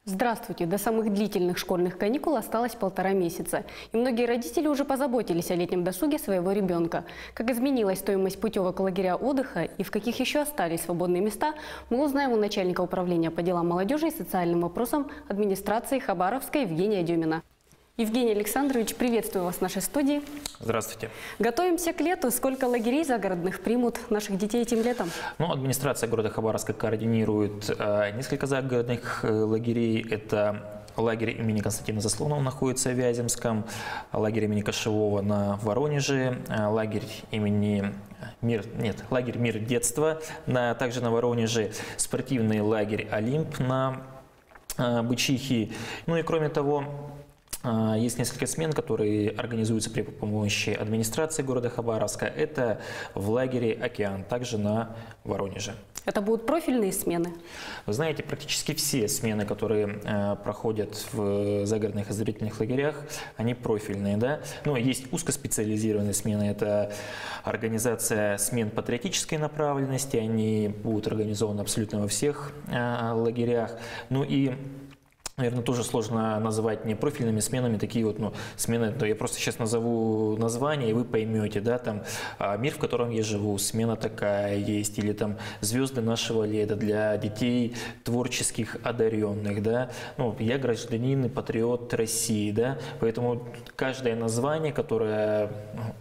Здравствуйте! До самых длительных школьных каникул осталось 1,5 месяца. И многие родители уже позаботились о летнем досуге своего ребенка. Как изменилась стоимость путевок лагеря отдыха и в каких еще остались свободные места, мы узнаем у начальника управления по делам молодежи и социальным вопросам администрации Хабаровска Евгения Дюмина. Евгений Александрович, приветствую вас в нашей студии. Здравствуйте. Готовимся к лету. Сколько лагерей загородных примут наших детей этим летом? Администрация города Хабаровска координирует несколько загородных лагерей. Это лагерь имени Константина Заслонова находится в Вяземском, лагерь имени Кошевого на Воронеже, лагерь «Мир детства» также на Воронеже, спортивный лагерь «Олимп» на Бычихи. И кроме того, есть несколько смен, которые организуются при помощи администрации города Хабаровска. Это в лагере «Океан», также на Воронеже. Это будут профильные смены? Вы знаете, практически все смены, которые проходят в загородных оздоровительных лагерях, они профильные. Да? Есть узкоспециализированные смены. Это организация смен патриотической направленности. Они будут организованы абсолютно во всех лагерях. Наверное, тоже сложно называть непрофильными сменами такие смены. Я просто сейчас назову название, и вы поймете, да, там «Мир, в котором я живу», смена такая есть, или там «Звезды нашего лета» для детей творческих одаренных, да. Я гражданин и патриот России, да, поэтому каждое название, которым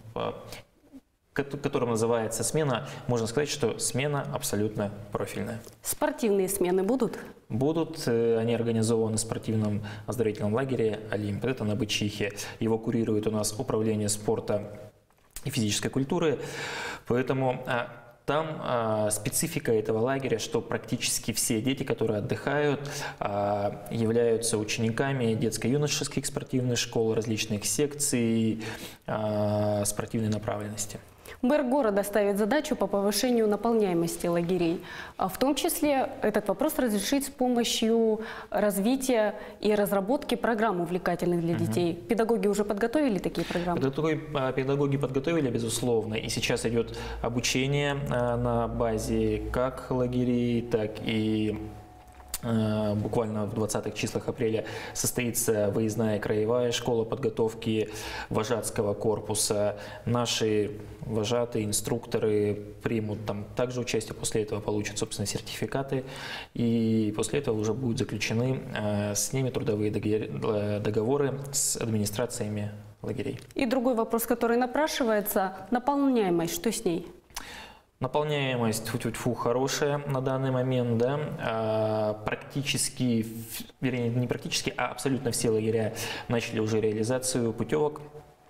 называется смена, можно сказать, что смена абсолютно профильная. Спортивные смены будут? Будут. Они организованы в спортивном оздоровительном лагере «Олимп». Это на Бычихе. Его курирует у нас управление спорта и физической культуры. Поэтому там специфика этого лагеря, что практически все дети, которые отдыхают, являются учениками детско-юношеских спортивных школ, различных секций спортивной направленности. Мэр города ставит задачу по повышению наполняемости лагерей. В том числе этот вопрос разрешить с помощью развития и разработки программ увлекательных для детей. Педагоги уже подготовили такие программы? Педагоги подготовили, безусловно. И сейчас идет обучение на базе как лагерей, так и буквально в 20-х числах апреля состоится выездная краевая школа подготовки вожатского корпуса. Наши вожатые, инструкторы примут там также участие, после этого получат, собственно, сертификаты, и после этого уже будут заключены с ними трудовые договоры с администрациями лагерей. И другой вопрос, который напрашивается – наполняемость, что с ней? Наполняемость тьфу-тьфу хорошая на данный момент, да, практически, вернее, не практически, а абсолютно все лагеря начали уже реализацию путевок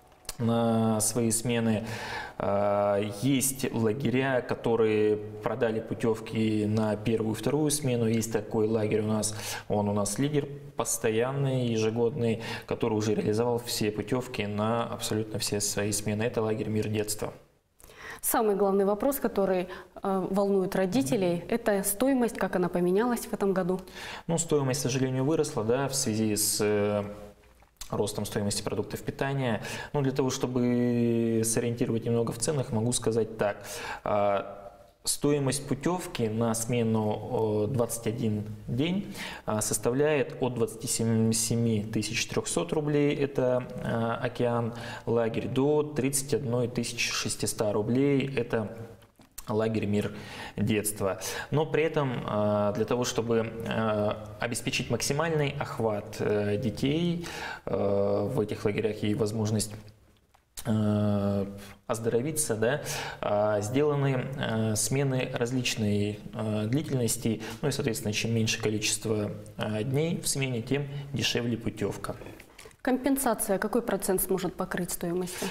на свои смены. Есть лагеря, которые продали путевки на первую и вторую смену. Есть такой лагерь у нас, он у нас лидер постоянный, ежегодный, который уже реализовал все путевки на абсолютно все свои смены. Это лагерь «Мир детства». Самый главный вопрос, который волнует родителей, это стоимость, как она поменялась в этом году? Стоимость, к сожалению, выросла, да, в связи с ростом стоимости продуктов питания. Для того, чтобы сориентировать немного в ценах, могу сказать так. Стоимость путевки на смену 21 день составляет от 27 300 рублей, это «Океан» лагерь, до 31 600 рублей, это лагерь «Мир детства». Но при этом для того, чтобы обеспечить максимальный охват детей в этих лагерях и возможность оздоровиться, да, сделаны смены различной длительности, и, соответственно, чем меньше количество дней в смене, тем дешевле путевка. Компенсация, какой процент сможет покрыть стоимость?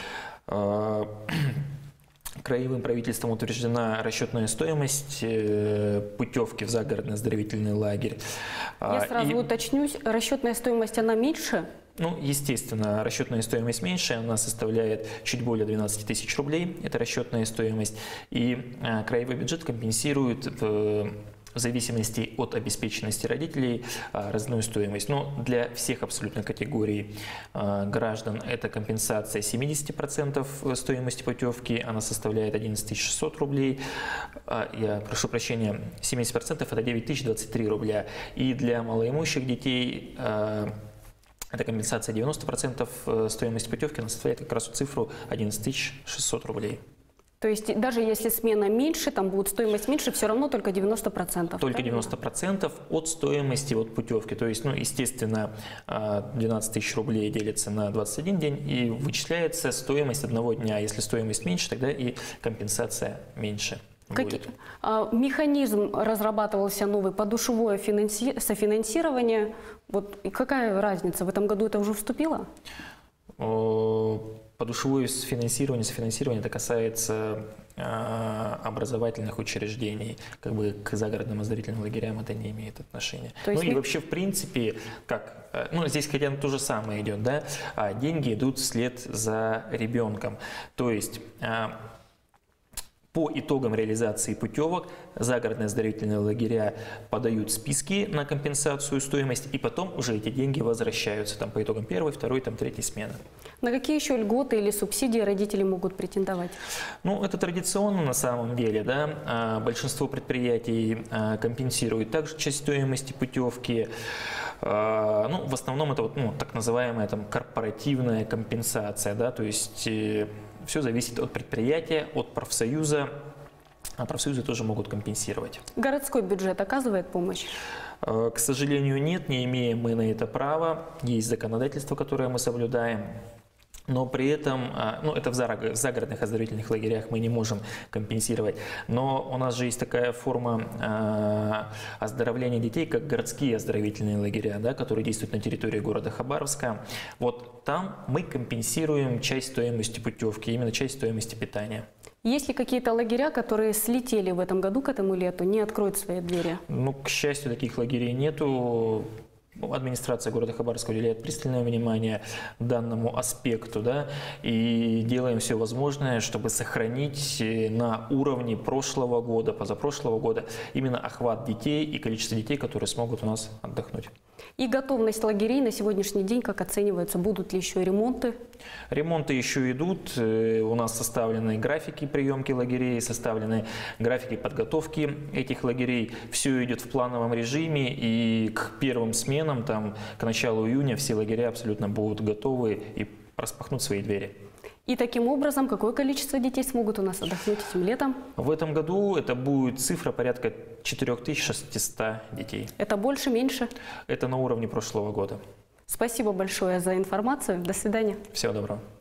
Краевым правительством утверждена расчетная стоимость путевки в загородный оздоровительный лагерь. Я сразу уточнюсь, расчетная стоимость, она меньше? Естественно, расчетная стоимость меньше, она составляет чуть более 12 тысяч рублей, это расчетная стоимость. И краевой бюджет компенсирует в в зависимости от обеспеченности родителей разную стоимость. Но для всех абсолютно категорий граждан это компенсация 70% стоимости путевки, она составляет 11 600 рублей. Я прошу прощения, 70% это 9023 рубля. И для малоимущих детей эта компенсация 90% стоимости путевки, она составляет как раз цифру 11 600 рублей. То есть даже если смена меньше, там будет стоимость меньше, все равно только 90%. Только 90% от стоимости путевки. То есть, естественно, 12 тысяч рублей делится на 21 день и вычисляется стоимость одного дня. Если стоимость меньше, тогда и компенсация меньше. Механизм разрабатывался новый, подушевое софинансирование. И какая разница? В этом году это уже вступило? Подушевое софинансирование это касается образовательных учреждений, к загородным оздоровительным лагерям это не имеет отношения. И вообще, в принципе, здесь хотя то же самое идет, да, деньги идут вслед за ребенком. То есть по итогам реализации путевок загородные оздоровительные лагеря подают списки на компенсацию стоимости, и потом уже эти деньги возвращаются по итогам первой, второй, третьей смены. На какие еще льготы или субсидии родители могут претендовать? Это традиционно на самом деле, да. Большинство предприятий компенсируют также часть стоимости путевки. В основном это так называемая корпоративная компенсация, да, то есть все зависит от предприятия, от профсоюза, а профсоюзы тоже могут компенсировать. Городской бюджет оказывает помощь? К сожалению, нет, не имеем мы на это права. Есть законодательство, которое мы соблюдаем. Но при этом, это в загородных оздоровительных лагерях мы не можем компенсировать. Но у нас же есть такая форма оздоровления детей, как городские оздоровительные лагеря, да, которые действуют на территории города Хабаровска. Там мы компенсируем часть стоимости путевки, именно часть стоимости питания. Есть ли какие-то лагеря, которые слетели в этом году к этому лету, не откроют свои двери? К счастью, таких лагерей нету. Администрация города Хабаровска уделяет пристальное внимание данному аспекту, да, и делаем все возможное, чтобы сохранить на уровне прошлого года, позапрошлого года именно охват детей и количество детей, которые смогут у нас отдохнуть. И готовность лагерей на сегодняшний день как оценивается? Будут ли еще ремонты? Ремонты еще идут. У нас составлены графики приемки лагерей, составлены графики подготовки этих лагерей. Все идет в плановом режиме, и к первым сменам, к началу июня, все лагеря абсолютно будут готовы и распахнут свои двери. И таким образом, какое количество детей смогут у нас отдохнуть этим летом? В этом году это будет цифра порядка 4600 детей. Это больше, меньше? Это на уровне прошлого года. Спасибо большое за информацию. До свидания. Всего доброго.